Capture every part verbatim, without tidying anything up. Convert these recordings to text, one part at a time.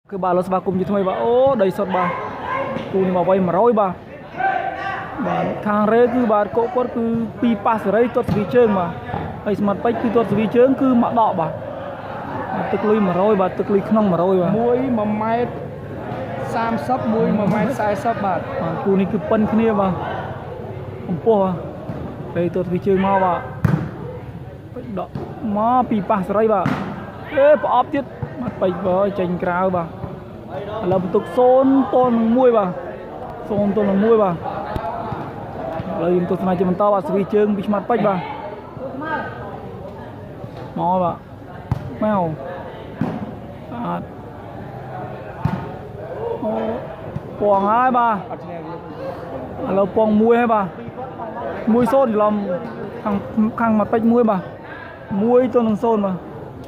คือบ่าเราสบายกุมอยู่ทำไมบ่าโอ้ได้สดบ่ากูนี่มาไว้มาร้อยบ่าบ่าทางเรือคือบ่าโกกดคือปีปัสไรตัวสวีเชิงบ่าไอ้สมัติไปคือตัวสวีเชิงคือมาดอกบ่าตึกลุยมาร้อยบ่าตึกลุยขนมมาร้อยบ่ามวยมาไม้สามซับมวยมาไม้สายซับบาทกูนี่คือปั้นขึ้นเนี่ยบ่าผมปวดไอ้ตัวสวีเชิงมาบ่าดอกมาปีปัสไรบ่าเอ๊ะปอบจิตมาไปบ่ใจกล้าบ่าเราตุกโซนต้นมวยบ่าโซนต้นมวยบ่าเรายิงตัวสมัยจะมันต่อบ่าสวีเชิงบิชมัดไปบ่าหมอบ่าแมวปวงให้บ่าเราปวงมวยให้บ่ามวยโซนลำข้างข้างมาไปมวยบ่ามวยตัวนึงโซนบ่า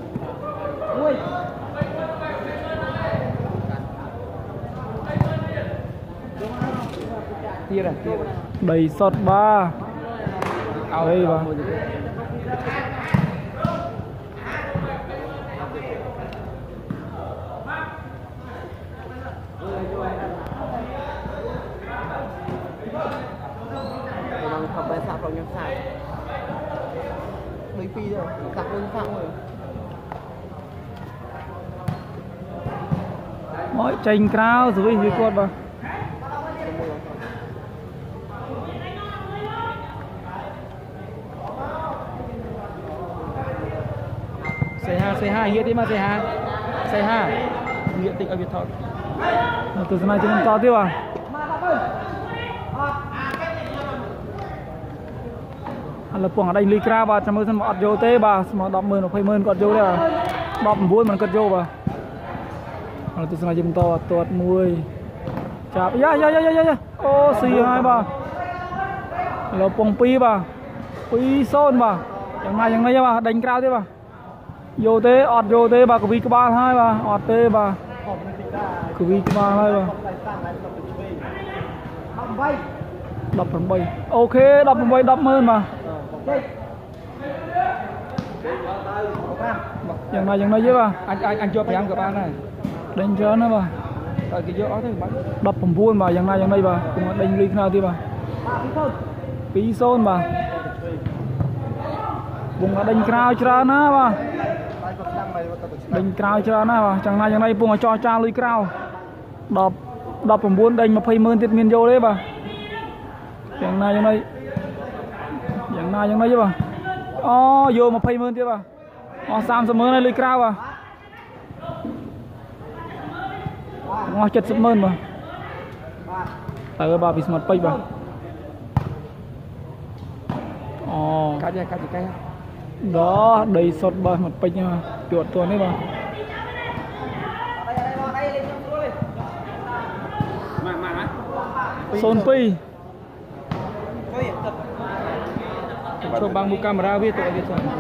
đầy sọt ba đây ba không phải sạp vào nhập sạp mấy phi rồi sạp lên sạp rồi mỗi tranh cao rồi với con ba xây ha xây ha nghĩa đi mà xây ha xây ha nghĩa tịch ở Việt Thọ từ này chúng to tiếp à là quảng ở đây ly kra ba trăm mươi thân một vô tế ba mà đọc mười nó phải mười còn vô đây à đọc bốn mình còn vô ba là từ này chúng to tuột mười chạp ya ya ya ya ya ô xì hai ba là quảng pi ba pi son baอย่างไรอย่างไรba đánh cao thế ba vô tế ọt vô tế ba của vi các ba hai ba ọt tế ba của vi các ba hai ba đập phần bay ok đập phần bay đập hơn màอย่างnàyอย่างnày chứ ba anh anh anh cho phải ăn của ba này đánh cho nó ba tại cái gió thế đập phần buôn màอย่างnàyอย่างnày ba cùng đánh ly nào thì ba phí sơn ba cùng đánh cao cho nó ba đánh cao cho nó chẳng này chẳng này buông cho cha lưới cao đập đậpผมbuôn đánh mà phay mơn tiết miên vô đấy bà chẳng này chẳng này chẳng này chẳng này chứ bà ô vô mà phay mơn tiết bà ô sam sớm mơn này lưới cao bà ngó chật sớm mơn bà tại bà bị smart pay bà ô cái gì cái gì cái đó đầy sọt bà mặt pay nha chuột tuần đấy bà Son pi cho bang buka camera viết tụi viết thôi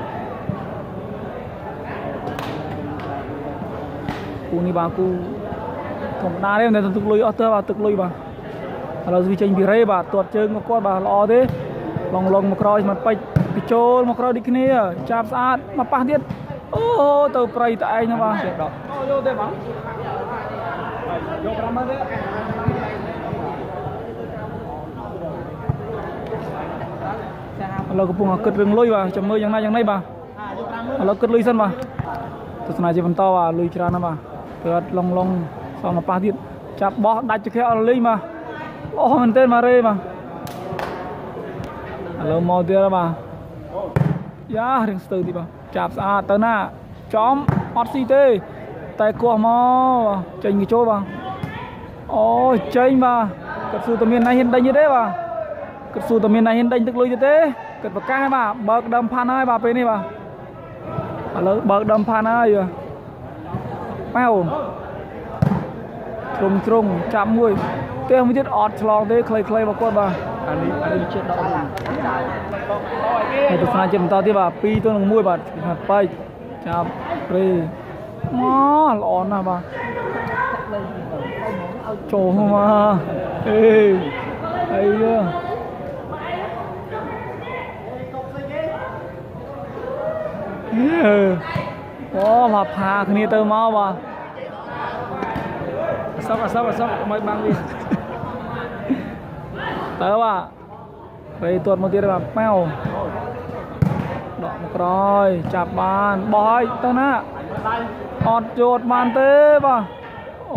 cu ni ba cu thằng na đấy này tụi lui ở tơ ba tụi lui ba là duy tranh bị rê ba tuột chân một con ba lo thế lòng lòng một coi mặt pay bị trôi một coi đi kia chạm sát mà pa tiết ô tàu pray tại nha ba vô đây bắn vô camera đấyเราก็ปุ่งกึดเรื่องลุยว่ะจำมือยังไงยังไงบ่าเรากึดลุยสั้นบ่าตัวสนายจะเป็นต่อว่ะลุยชรานะบ่าเกิดลงลงสองมาปาติดจับบอสได้จะแค่เอาลุยมาโอ้มันเต้นมาเลยบ่าเรามองเดียวบ่ายาเรื่องสตูดิบ่าจับสะอาดตัวหน้าจอมออดซีเต้แต่กลัวมอใจงี้โจ้บ่าโอ้ใจบ่ากระสุนตัวเมียนายเห็นได้ยังได้บ่ากระสุนตัวเมียนายเห็นได้ตึกลุยจะเต้เกิดปากกาให้บ่าเบิกดำพันให้บ่าเป็นนี่บ่าแล้วเบิกดำพันให้อยู่แป้วตรงตรงจับมวยเต้ไม่ติดออดฉลองเต้เคยเคยมากดบ่าอันนี้อันนี้เช็ดดอกในตัวสนามเจ็บต่อที่บ่าปีตัวหนึ่งมวยบ่าหัดไปจับเร่มอหลอนนะบ่าโจมาเอ้ยไอ้เรื่องโอ้มาพาคนนี้เติมมาบ่ sắp à sắp à sắp mấy băng đi ទៅបាទពេលទាត់មកទៀតបាទប៉ៅដកមកក្រោយចាប់បានបោះឲ្យទៅណាអត់ជោតបានទេបាទអូ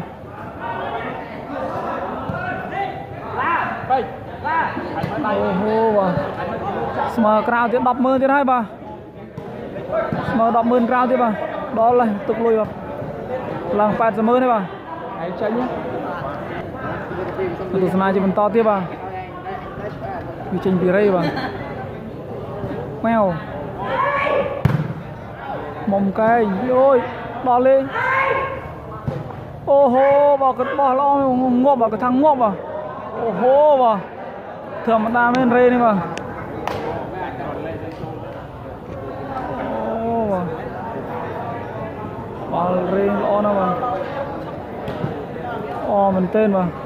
đây ra អូហូបាទស្មើក្រៅទៀត ដប់ម៉ឺន ទៀតហើយបាទស្មើ ដប់ម៉ឺន ក្រៅទៀតបាទដល់ហើយទុកលុយបាទឡើង แปดสิบ ម៉ឺនទេបាទ hãy chơi nhé ទស្សនាជាបន្តទៀតបាទវាចេញពីរៃបាទម៉ែវមុំកែងយោយដល់លេងអូហូបាទគាត់បោះល្អងាប់បាទគាត់ថាងាប់បាទអូហូបាទធម្មតាមែនរេនេះបាទអូបាទបាល់រេល្អណាស់បាទអូមែនទែនបាទ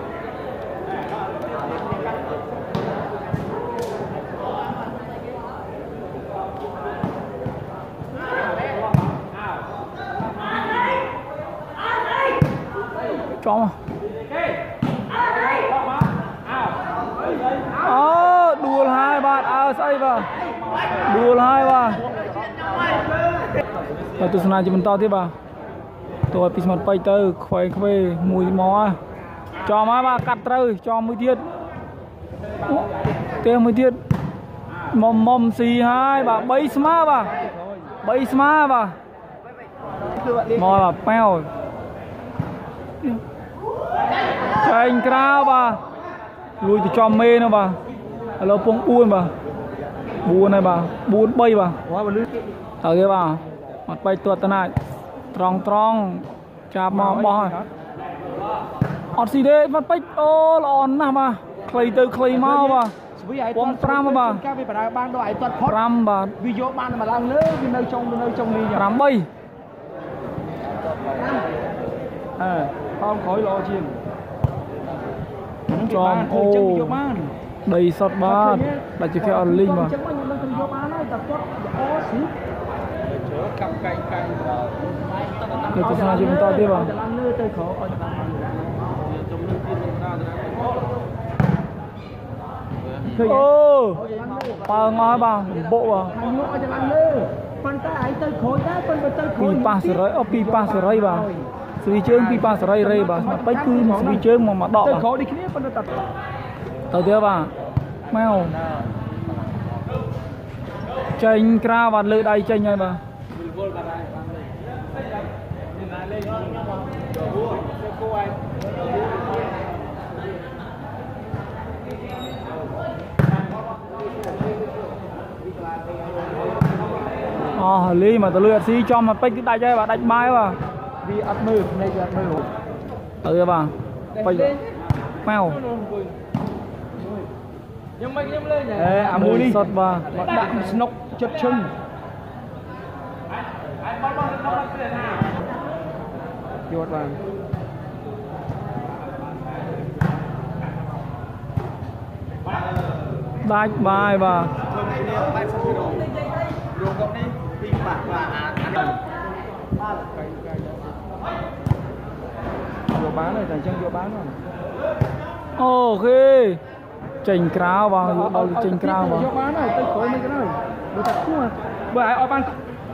ចំអូដួលហើយបាទអើស្អីបាទដួលហើយបាទទៅទស្សនាជាបន្តទៀតបាទតើពីស្មាត់ពេកទៅខ្វែងខ្វេមួយមកចំហើយបាទកាត់ត្រូវចំមួយទៀតទេមួយទៀតមុំមុំស៊ីហើយបាទបីស្មើបាទបីស្មើបាទមកបាទប៉ែវចែងក្រៅបាទលួយទៅចំមេនោះបាទឥឡូវពងបួនបាទបួនហើយបាទបួនបីបាទហើយគេបាទអត់បែកទាត់តណាត្រង់ត្រង់ចាប់មកបោះអត់ស៊ីទេបាត់ពេជ្រអូល្អណាស់បាទខ្លីទៅខ្លីមកបាទពងប្រាំបាទការវាបដាបានដល់ឲ្យទាត់ផុតប្រាំបាទវាយកបានមកឡើងលើវានៅចុងវានៅចុងនេះប្រាំបីអើខំក្រោយល្អជាងចំអូដីសុតបាទដាច់ជាគេអត់លីងបាទចឹងមកខ្ញុំនឹងទៅយកបានហើយតែគាត់អូស៊ីជើកាប់កែងកែងទៅទស្សនាជាបន្តទៀតបាទឡើងលើទៅក្រោយឲ្យបានបានជំនឿទៀតទៅដល់ទៅអូបើងហើយបាទបុកបាទខ្ញុំយកឲ្យឡើងលើប៉ុន្តែឲ្យទៅក្រោយដែរប៉ុន្តែទៅក្រោយពីប៉ះសេរីអូពីប៉ះសេរីបាទស្វីជើងពីប៉ះសេរីរេបាទស្មាត់ពេជ្រគឺស្វីជើងមកមកដកទៅបាទក្រោយដូចគ្នាប៉ុន្តែតែទៅទៀតបាទម៉ែវចេញក្រៅបាទលើដៃចេញហើយបាទអូលីមកទៅលុយអត់ស៊ីចំមកពេជ្រគឺដាច់ហើយបាទដាច់បាយបាទវាអត់មើលនេះវាអត់មើលទៅទៀតបាទពេជ្រម៉ែវខ្ញុំមិនខ្ញុំលេងអេអាមួយនេះសុតបាទមកដាក់ស្នុកចិត្តឈឹងយកបានដាច់បាយបាទយកកុំនេះពីបាក់បាទអាអានេះយកបានហើយតែអញ្ចឹងយកបានហ្នឹងអូខេចេញក្រៅបាទយកដល់ចេញក្រៅបាទយកបានហើយទៅក្រោយមិនក៏ហើយបើតែខ្ពស់បើឲ្យបាន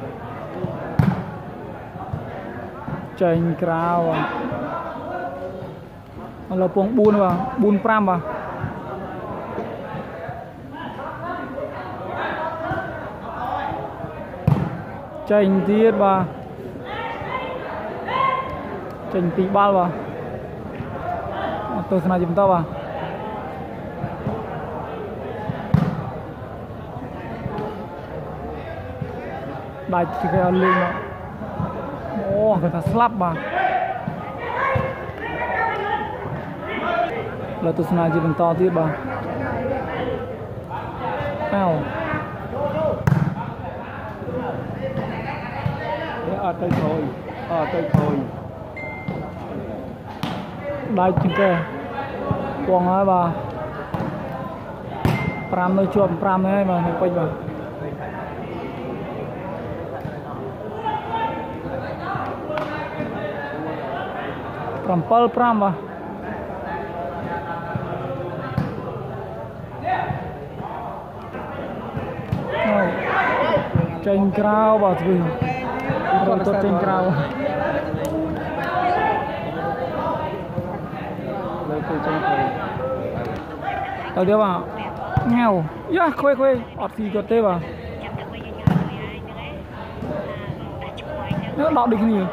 ចេញក្រៅបាទឥឡូវពងបួនបាទបួនប្រាំបាទចេញទៀតបាទចេញពីបាល់បាទអត់ទស្សនាជាបន្តបាទដាច់គេអត់លេងមកអូគេថាស្លាប់បាទលើទស្សនាជាបន្តទៀតបាទអោអត់ទៅក្រោយអត់ទៅក្រោយដាច់ជាងគេពងហើយបាទប្រាំនៅជាប់ប្រាំហ្នឹងហើយបាទពេជ្របាទ Cầm pal pram vào tranh cao vào thì còn tốt tranh cao tao đeo vào nghèo ya khuê khuê ọt gì có tê vào nó đọ địch gì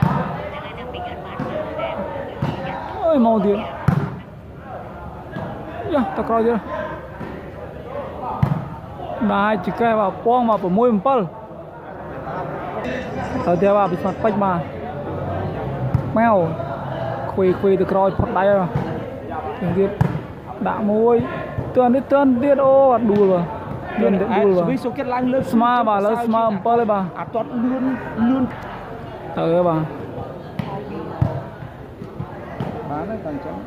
ôi màu tiền ya tao coi chưa này chỉ cái vào quang vào môi một pal ở theo vào bị mặt bách mà mèo khuy khuy từ coi phật đáy rồi tiếng tiết đã môi tuần đi tuần tiết ô đùa vào tuần tiết đùa vào số kết lăng lên sma bà lớn sma một pal đấy bà à toàn luôn luôn tới bà bán đấy còn chấm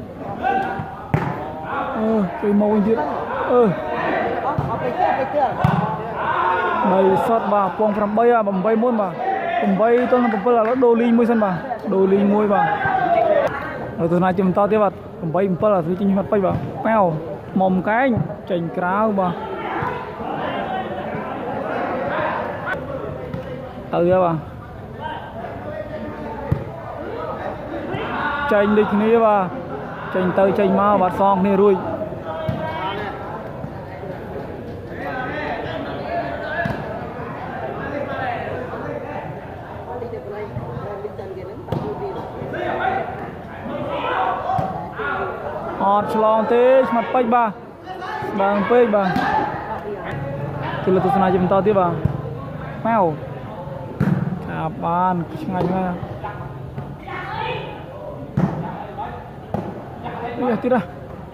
ơ cái màu tiết ơ đây sót bà quang from bay à bầm bay muôn bà bầm bay tôi là bầm bay là đồ linh môi sân bà đồ linh môi bà rồi từ nay chúng ta tiếp vào bầm bay bầm bay là thứ chính mặt bay bà mèo mồm cái chành cáo bà từ ra bà chành địch ní bà chành tới chành mau bà xong nè rồi ọt long thế mặt bách bà bằng bách bà thì là tôi sẽ nói cho mình to tiếp bà mèo chà bàn ngay ngay đi ra tiếp ra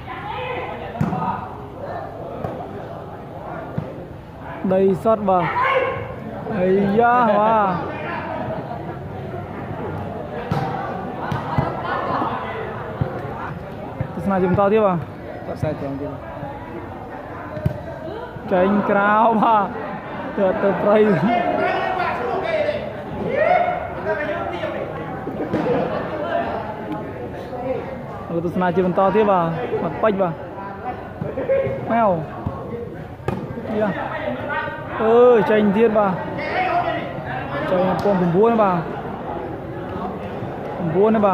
đây sót bà ấy da bà này chúng ta tiếp à tranh cao mà từ từ play rồi tôi này chúng ta tiếp à mặt bách vào mèo kia ơi tranh thiên vào tranh con cùng buôn vào cùng buôn đấy vào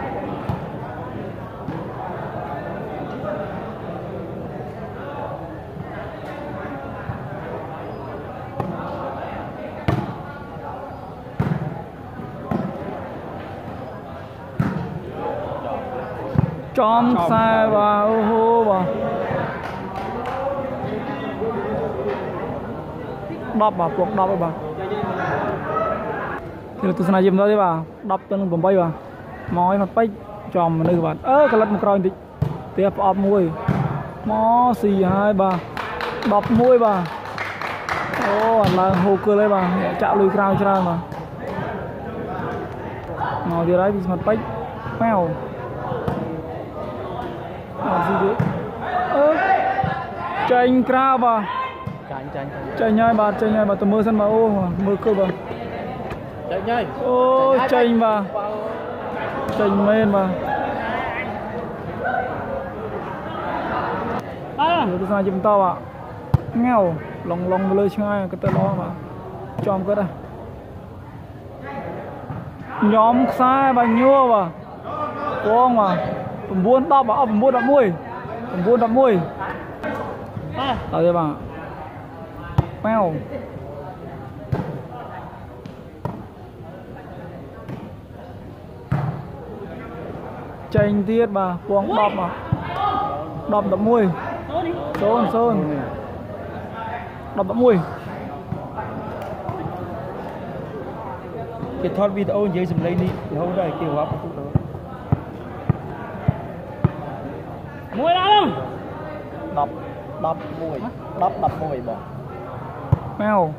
chom sai vào hô vào đập vào cuộc đập vào thì là tôi sẽ nói gì đó đi vào đập tên bấm bay vào mỏi mặt bay chom nơi bạn ơ cái lật một rồi thì tiếp ập môi mó xì hai bà đập môi bà ô là hồ cơ lấy bà chạm lùi cao cho ra mà ngồi đi đấy thì mặt bay mèo gì đấy ơ tranh cao bà tranh nhai bà tranh nhai bà tôi mơ sân bà ô mơ cơ bà chạy nhai ô tranh bà tranh men bà tôi nói chùm tao ạ nghèo lòng lòng lơi ngay cái tên đó mà chom cái đây nhóm sai bà nhua bà con mà buôn đọc bà ẩm buôn đọc mùi buôn đọc mùi ở đây bà mèo tranh tiết bà quăng đọc mà đọc đọc mùi xôn xôn đọc đọc mùi cái thoát video dưới dùm lấy đi không đây kiểu hấp mùi nào không đập đập mùi đập đập mùi bỏ mèo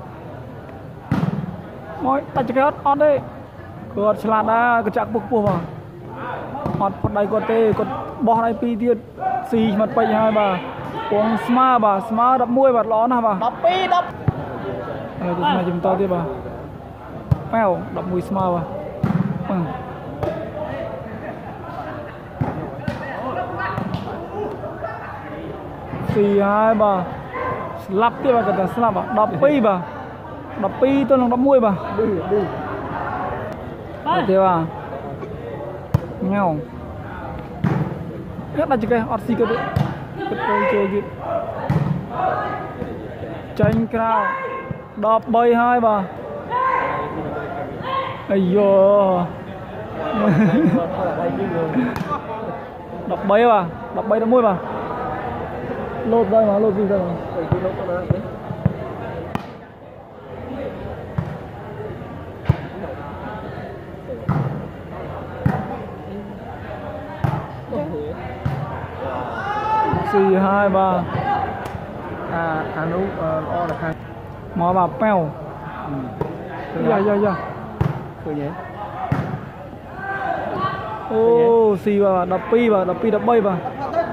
môi ta chỉ cái ớt ớt đấy cứ salad đã cái chạc bục bùa mà hot под đây có tê có bỏ đây pi tiết xì mặt bay hai bà uống sma bà sma đập môi bật ló nào bà đập pi đập này tôi này chúng ta tiếp bà mèo đập mùi sma bà สี่hai bà lắp cái bà cái slap à đập pi bà đập pi tôi lòng đập mũi bà đi đi thế bà nhau nhất là chỉ cái oxy cái cái cái chơi gì tranh cao đập bay hai bà ây yo đập bay bà đập bay đập mũi bà lột đây mà lột gì đây màสี่hai ba à thằng lúc o là thằng mà bà peo dạ dạ dạ cười nhé ô xì bà đập pi bà đập pi đập bay bà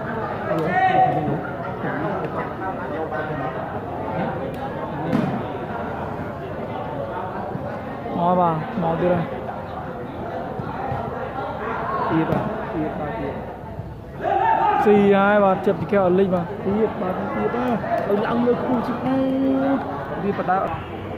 mà bà mau đi đây tiệt à tiệt bà tiệt xì hai bà chụp cái ở linh bà tiệt bà tiệt á ông ăn được khu chụp đi bà ta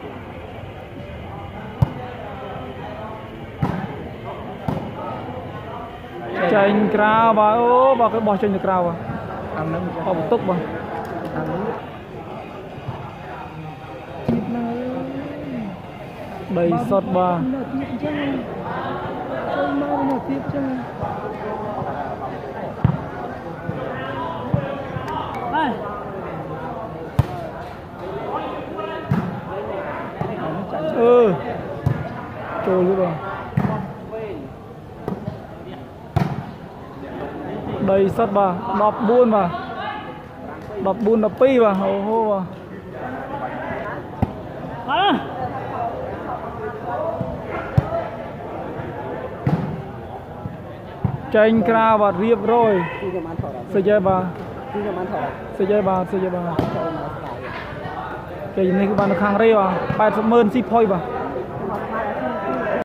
tranh cao bà ô bà cái bò tranh được cao bà ăn nấm bà một túc bà ăn nấm tiệt này đầy sọt bà tiệt chứ chơi mau là tiệt chứ ừ trôi luôn bà đầy sọt bà đập buôn bà đập buôn đập pi bà hô hô bà tranh cao và riệp rồi xây chơi bà xây chơi bà xây chơi bà cái này các bạn khang rây bà bài số mơn si phôi bà